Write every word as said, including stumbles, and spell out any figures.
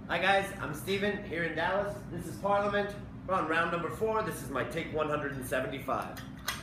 Hi guys, I'm Steven here in Dallas. This is Parliament. We're on round number four. This is my take one hundred seventy-five.